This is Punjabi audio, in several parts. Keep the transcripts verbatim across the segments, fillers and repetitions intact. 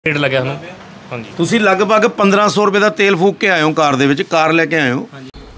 ਰੇਟ ਲੱਗਿਆ ਸਾਨੂੰ। ਹਾਂਜੀ ਤੁਸੀਂ ਲਗਭਗ ਪੰਦਰਾਂ ਸੌ ਰੁਪਏ ਦਾ ਤੇਲ ਫੂਕ ਕੇ ਆਏ ਹੋ ਕਾਰ ਦੇ ਵਿੱਚ, ਕਾਰ ਲੈ ਕੇ ਆਏ ਹੋ।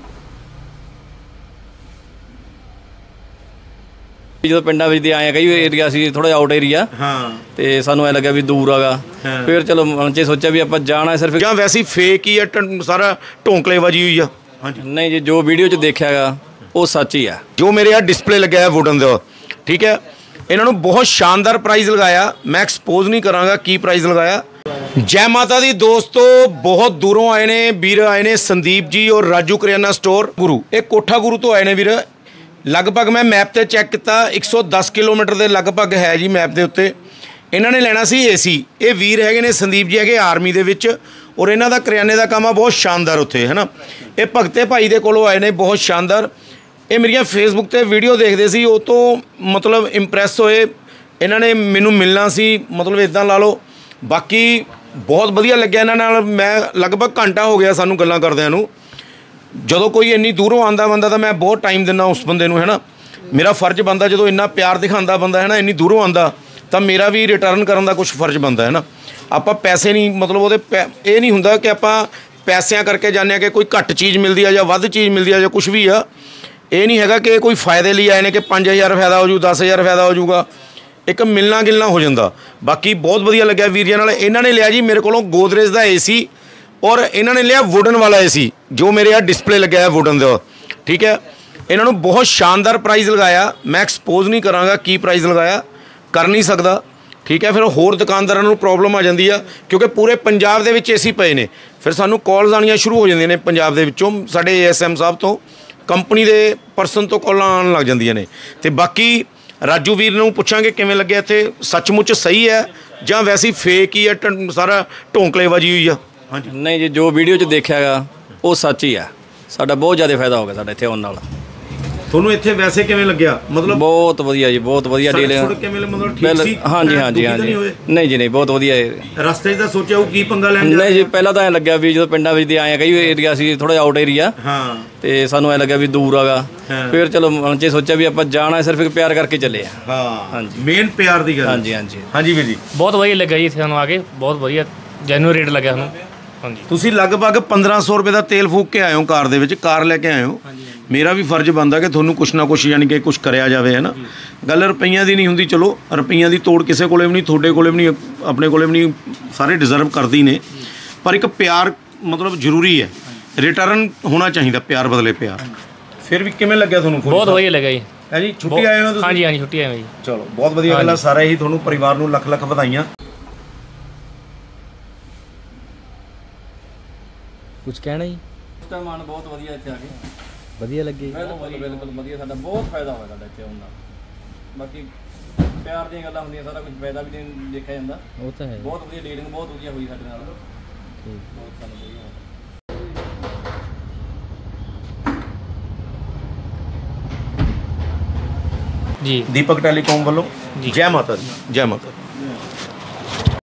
ਜਦੋਂ ਪਿੰਡਾਂ ਵਿੱਚ ਦੇ ਆਏ ਕਈ ਏਰੀਆ ਸੀ ਥੋੜਾ ਆਊਟ ਏਰੀਆ, ਹਾਂ, ਤੇ ਸਾਨੂੰ ਐ ਲੱਗਿਆ ਵੀ ਦੂਰ ਆਗਾ, ਫਿਰ ਚਲੋ ਮਨ 'ਚ ਸੋਚਿਆ ਵੀ ਆਪਾਂ ਜਾਣਾ ਸਿਰਫ ਜਾਂ ਵੈਸੇ ਫੇਕ ਹੀ ਆ, ਸਾਰਾ ਢੋਂਕਲੇਬਾਜੀ ਹੋਈ ਆ। ਹਾਂਜੀ ਨਹੀਂ ਜੀ, ਜੋ ਵੀਡੀਓ 'ਚ ਦੇਖਿਆਗਾ ਉਹ ਸੱਚ ਹੀ ਆ। ਜੋ ਮੇਰੇ ਆ ਡਿਸਪਲੇ ਲੱਗਿਆ ਹੈ ਵੁਡਨ ਦਾ, ਠੀਕ ਹੈ, ਇਹਨਾਂ ਨੂੰ ਬਹੁਤ ਸ਼ਾਨਦਾਰ ਪ੍ਰਾਈਸ ਲਗਾਇਆ। ਮੈਂ ਐਕਸਪੋਜ਼ ਨਹੀਂ ਕਰਾਂਗਾ ਕੀ ਪ੍ਰਾਈਸ ਲਗਾਇਆ। ਜੈ ਮਾਤਾ ਦੀ ਦੋਸਤੋ, ਬਹੁਤ ਦੂਰੋਂ ਆਏ ਨੇ ਵੀਰ, ਆਏ ਨੇ ਸੰਦੀਪ ਜੀ ਔਰ ਰਾਜੂ ਕਰਿਆਨਾ ਸਟੋਰ ਗੁਰੂ, ਇਹ ਕੋਠਾ ਗੁਰੂ ਤੋਂ ਆਏ ਨੇ ਵੀਰ। ਲਗਭਗ ਮੈਂ ਮੈਪ ਤੇ ਚੈੱਕ ਕੀਤਾ, ਇੱਕ ਸੌ ਦਸ ਕਿਲੋਮੀਟਰ ਦੇ ਲਗਭਗ ਹੈ ਜੀ ਮੈਪ ਦੇ ਉੱਤੇ। ਇਹਨਾਂ ਨੇ ਲੈਣਾ ਸੀ ਏਸੀ। ਇਹ ਵੀਰ ਹੈਗੇ ਨੇ ਸੰਦੀਪ ਜੀ, ਹੈਗੇ ਆਰਮੀ ਦੇ ਵਿੱਚ, ਔਰ ਇਹਨਾਂ ਦਾ ਕਰਿਆਨੇ ਦਾ ਕੰਮ ਆ ਬਹੁਤ ਸ਼ਾਨਦਾਰ ਉੱਥੇ, ਹੈ ਨਾ। ਇਹ ਭਗਤੇ ਭਾਈ ਦੇ ਕੋਲੋਂ ਆਏ ਨੇ, ਬਹੁਤ ਸ਼ਾਨਦਾਰ। ਇਹ ਮੇਰੀਆਂ ਫੇਸਬੁੱਕ ਤੇ ਵੀਡੀਓ ਦੇਖਦੇ ਸੀ, ਉਹ ਤੋਂ ਮਤਲਬ ਇੰਪ੍ਰੈਸ ਹੋਏ। ਇਹਨਾਂ ਨੇ ਮੈਨੂੰ ਮਿਲਣਾ ਸੀ, ਮਤਲਬ ਇੱਦਾਂ ਲਾ ਲਓ। ਬਾਕੀ ਬਹੁਤ ਵਧੀਆ ਲੱਗਿਆ ਇਹਨਾਂ ਨਾਲ। ਮੈਂ ਲਗਭਗ ਘੰਟਾ ਹੋ ਗਿਆ ਸਾਨੂੰ ਗੱਲਾਂ ਕਰਦਿਆਂ ਨੂੰ। ਜਦੋਂ ਕੋਈ ਇੰਨੀ ਦੂਰੋਂ ਆਉਂਦਾ ਬੰਦਾ ਤਾਂ ਮੈਂ ਬਹੁਤ ਟਾਈਮ ਦਿੰਦਾ ਉਸ ਬੰਦੇ ਨੂੰ, ਹੈ ਨਾ। ਮੇਰਾ ਫਰਜ਼ ਬਣਦਾ, ਜਦੋਂ ਇੰਨਾ ਪਿਆਰ ਦਿਖਾਉਂਦਾ ਬੰਦਾ, ਹੈ ਨਾ, ਇੰਨੀ ਦੂਰੋਂ ਆਉਂਦਾ, ਤਾਂ ਮੇਰਾ ਵੀ ਰਿਟਰਨ ਕਰਨ ਦਾ ਕੁਝ ਫਰਜ਼ ਬਣਦਾ, ਹੈ ਨਾ। ਆਪਾਂ ਪੈਸੇ ਨਹੀਂ, ਮਤਲਬ ਉਹਦੇ ਪੈ ਇਹ ਨਹੀਂ ਹੁੰਦਾ ਕਿ ਆਪਾਂ ਪੈਸਿਆਂ ਕਰਕੇ ਜਾਂਦੇ ਹਾਂ ਕਿ ਕੋਈ ਘੱਟ ਚੀਜ਼ ਮਿਲਦੀ ਆ ਜਾਂ ਵੱਧ ਚੀਜ਼ ਮਿਲਦੀ ਆ ਜਾਂ ਕੁਛ ਵੀ ਆ। ਇਹ ਨਹੀਂ ਹੈਗਾ ਕਿ ਕੋਈ ਫ਼ਾਇਦੇ ਲਈ ਆਏ ਨੇ ਕਿ ਪੰਜ ਹਜ਼ਾਰ ਫਾਇਦਾ ਹੋ ਜੂ, ਦਸ ਹਜ਼ਾਰ ਫਾਇਦਾ ਹੋ ਜੂਗਾ। ਇੱਕ ਮਿਲਣਾ ਗਿਲਣਾ ਹੋ ਜਾਂਦਾ। ਬਾਕੀ ਬਹੁਤ ਵਧੀਆ ਲੱਗਿਆ ਵੀਰ ਜੀ ਨਾਲ। ਇਹਨਾਂ ਨੇ ਲਿਆ ਜੀ ਮੇਰੇ ਕੋਲੋਂ ਗੋਦਰੇਜ ਦਾ ਏ ਸੀ, ਔਰ ਇਹਨਾਂ ਨੇ ਲਿਆ ਵੁਡਨ ਵਾਲਾ ਏ ਸੀ, ਜੋ ਮੇਰੇ ਆ ਡਿਸਪਲੇ ਲੱਗਿਆ ਹੈ ਵੁਡਨ ਦਾ, ਠੀਕ ਹੈ। ਇਹਨਾਂ ਨੂੰ ਬਹੁਤ ਸ਼ਾਨਦਾਰ ਪ੍ਰਾਈਸ ਲਗਾਇਆ। ਮੈਂ ਐਕਸਪੋਜ਼ ਨਹੀਂ ਕਰਾਂਗਾ ਕੀ ਪ੍ਰਾਈਸ ਲਗਾਇਆ, ਕਰ ਨਹੀਂ ਸਕਦਾ, ਠੀਕ ਹੈ। ਫਿਰ ਹੋਰ ਦੁਕਾਨਦਾਰਾਂ ਨੂੰ ਪ੍ਰੋਬਲਮ ਆ ਜਾਂਦੀ ਆ, ਕਿਉਂਕਿ ਪੂਰੇ ਪੰਜਾਬ ਦੇ ਵਿੱਚ ਏ ਸੀ ਪਏ ਨੇ। ਫਿਰ ਸਾਨੂੰ ਕਾਲਸ ਆਉਣੀਆਂ ਸ਼ੁਰੂ ਹੋ ਜਾਂਦੀਆਂ ਨੇ ਪੰਜਾਬ ਦੇ ਵਿੱਚੋਂ, ਸਾਡੇ ਏ ਐਸ ਐਮ ਸਾਹਿਬ ਤੋਂ, ਕੰਪਨੀ ਦੇ ਪਰਸਨ ਤੋਂ ਕਾਲਾਂ ਆਉਣ ਲੱਗ ਜਾਂਦੀਆਂ ਨੇ। ਅਤੇ ਬਾਕੀ ਰਾਜੂ ਵੀਰ ਨੂੰ ਪੁੱਛਾਂਗੇ ਕਿਵੇਂ ਲੱਗਿਆ ਇੱਥੇ, ਸੱਚਮੁੱਚ ਸਹੀ ਹੈ ਜਾਂ ਵੈਸੇ ਫੇਕ ਹੀ ਆ, ਸਾਰਾ ਢੋਂਕਲੇਬਾਜੀ ਹੋਈ ਆ। ਹਾਂਜੀ ਨਹੀਂ ਜੀ, ਜੋ ਵੀਡੀਓ 'ਚ ਦੇਖਿਆਗਾ ਉਹ ਸੱਚ ਹੀ ਆ। ਸਾਡਾ ਬਹੁਤ ਜ਼ਿਆਦਾ ਫਾਇਦਾ ਹੋ ਗਿਆ ਸਾਡਾ ਇੱਥੇ ਆਉਣ ਨਾਲ। ਤੁਹਾਨੂੰ ਇੱਥੇ ਵੈਸੇ ਕਿਵੇਂ ਲੱਗਿਆ? ਮਤਲਬ ਬਹੁਤ ਵਧੀਆ ਜੀ, ਬਹੁਤ ਵਧੀਆ ਡੀਲ ਹੈ। ਮਤਲਬ ਠੀਕ ਸੀ? ਹਾਂਜੀ ਹਾਂਜੀ ਹਾਂਜੀ ਨਹੀਂ ਜੀ, ਨਹੀਂ ਬਹੁਤ ਵਧੀਆ। ਰਸਤੇ 'ਚ ਤਾਂ ਸੋਚਿਆ ਉਹ ਕੀ ਪੰਗਾ ਲੈਣ? ਨਹੀਂ ਜੀ, ਪਹਿਲਾਂ ਤਾਂ ਐਂ ਲੱਗਿਆ ਵੀ ਜਦੋਂ ਪਿੰਡਾਂ ਵਿੱਚ ਦੇ ਆਏ ਕਈ ਏਰੀਆ ਸੀ ਥੋੜਾ ਆਊਟ ਏਰੀਆ, ਹਾਂ, ਤੇ ਸਾਨੂੰ ਐਂ ਲੱਗਿਆ ਵੀ ਦੂਰ ਆਗਾ, ਫਿਰ ਚਲੋ ਮਨ 'ਚ ਸੋਚਿਆ ਵੀ ਆਪਾਂ ਜਾਣਾ ਸਿਰਫ ਇੱਕ ਪਿਆਰ ਕਰਕੇ ਚੱਲੇ ਆ। ਹਾਂ ਹਾਂਜੀ, ਮੇਨ ਪਿਆਰ ਦੀ ਗੱਲ। ਹਾਂਜੀ ਹਾਂਜੀ ਹਾਂਜੀ ਵੀਰ ਜੀ, ਬਹੁਤ ਵਧੀਆ ਲੱਗਾ ਜੀ ਇੱਥੇ ਸਾਨੂੰ ਆ ਕੇ, ਬਹੁਤ ਵਧੀਆ ਜੈਨੂਅਨ ਰੇਟ ਲੱਗਿਆ ਸਾਨੂੰ। ਹਾਂਜੀ ਤੁਸੀਂ ਲਗਭਗ ਪੰਦਰਾਂ ਸੌ ਰੁਪਏ ਦਾ ਤੇਲ ਫੂਕ ਕੇ ਆਏ ਹੋ ਕਾਰ ਦੇ ਵਿੱਚ, ਕਾਰ ਲੈ ਕੇ ਆਏ ਹੋ। ਮੇਰਾ ਵੀ ਫਰਜ਼ ਬਣਦਾ ਕਿ ਤੁਹਾਨੂੰ ਕੁਛ ਨਾ ਕੁਛ ਯਾਨੀ ਕਿ ਕੁਛ ਕਰਿਆ ਜਾਵੇ, ਹੈ ਨਾ। ਗੱਲ ਰੁਪਈਆਂ ਦੀ ਨਹੀਂ ਹੁੰਦੀ, ਚਲੋ ਰੁਪਈਆਂ ਦੀ ਤੋੜ ਕਿਸੇ ਕੋਲੇ ਵੀ ਨਹੀਂ, ਤੁਹਾਡੇ ਕੋਲੇ ਵੀ ਨਹੀਂ, ਆਪਣੇ ਕੋਲੇ ਵੀ ਨਹੀਂ, ਸਾਰੇ ਡਿਜ਼ਰਵ ਕਰਦੀ ਨੇ। ਪਰ ਇੱਕ ਪਿਆਰ ਮਤਲਬ ਜ਼ਰੂਰੀ ਹੈ, ਰਿਟਰਨ ਹੋਣਾ ਚਾਹੀਦਾ, ਪਿਆਰ ਬਦਲੇ ਪਿਆਰ। ਫਿਰ ਵੀ ਕਿਵੇਂ ਲੱਗਿਆ ਤੁਹਾਨੂੰ? ਬਹੁਤ ਵਧੀਆ ਲੱਗਾ ਜੀ। ਹੈ ਜੀ, ਛੁੱਟੀ ਆਏ ਹੋ ਤੁਸੀਂ? ਹਾਂਜੀ ਹਾਂਜੀ, ਛੁੱਟੀ ਆਏ ਹੋ ਜੀ। ਚਲੋ ਬਹੁਤ ਵਧੀਆ ਗੱਲ ਆ। ਸਾਰੇ ਹੀ ਤੁਹਾਨੂੰ ਪਰਿਵਾਰ ਨੂੰ ਲੱਖ ਲੱਖ ਵਧਾਈਆਂ। ਕੁਝ ਕਹਿਣਾ ਜੀ? ਮਨ ਬਹੁਤ ਵਧੀਆ ਇੱਥੇ ਆ ਕੇ, ਵਧੀਆ ਲੱਗੇ। ਬਿਲਕੁਲ ਬਿਲਕੁਲ ਵਧੀਆ, ਸਾਡਾ ਬਹੁਤ ਫਾਇਦਾ ਹੋਇਆ ਸਾਡਾ ਇੱਥੇ ਆਉਣ ਨਾਲ। ਬਾਕੀ ਪਿਆਰ ਦੀਆਂ ਗੱਲਾਂ ਹੁੰਦੀਆਂ, ਸਾਰਾ ਕੁਝ ਫਾਇਦਾ ਵੀ ਨਹੀਂ ਦੇਖਿਆ ਜਾਂਦਾ। ਉਹ ਤਾਂ ਹੈ। ਬਹੁਤ ਵਧੀਆ ਡੀਲਿੰਗ, ਬਹੁਤ ਵਧੀਆ ਹੋਈ ਸਾਡੇ ਨਾਲ। ਠੀਕ, ਬਹੁਤ ਸਾਨੂੰ ਵਧੀਆ ਹੋਇਆ ਜੀ। ਦੀਪਕ ਟੈਲੀਕਾਮ ਵੱਲੋਂ ਜੈ ਮਾਤਾ ਦੀ, ਜੈ ਮਾਤਾ।